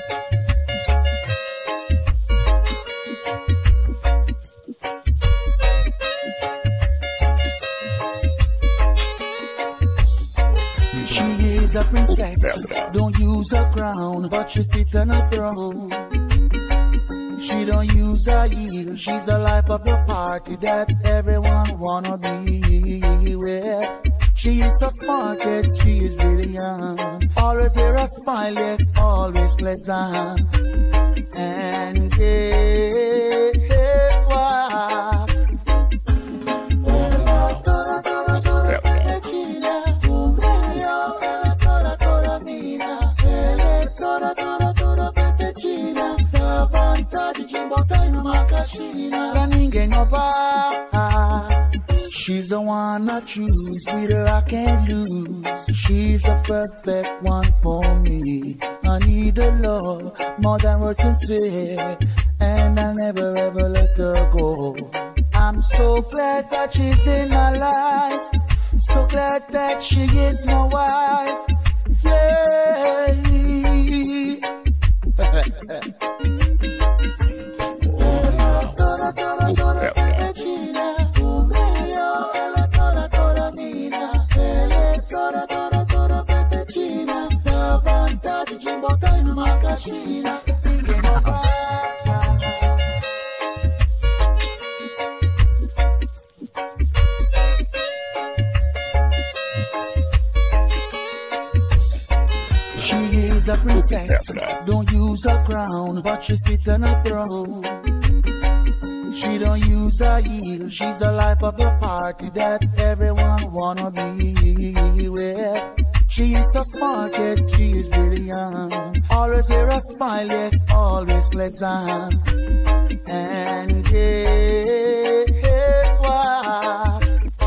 A princess, don't use a crown, but she sit on a throne. She don't use her heel, she's the life of the party that everyone wanna be with. She is so smart, yes, she is brilliant. Always hear a smile, yes, always pleasant. And guess what? She's the one I choose, with her I can't lose. She's the perfect one for me. I need her love more than words can say, and I'll never ever let her go. I'm so glad that she's in my life, so glad that she is my wife. Yeah. She is a princess, don't use a crown, but she sit on a throne. She don't use her heel, she's the life of the party that everyone wanna be with. She is so smart, yes, she is brilliant. Always hear a smile, yes, always pleasant. And guess what?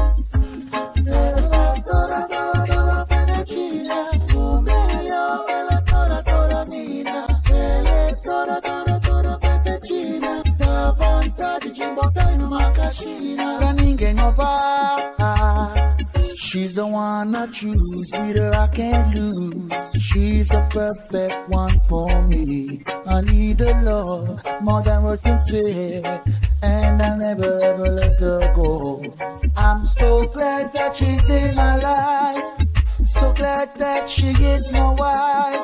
She's the one I choose, with her I can't lose. She's the perfect one for me. I need her love more than words can say, and I'll never ever let her go. I'm so glad that she's in my life, so glad that she is my wife.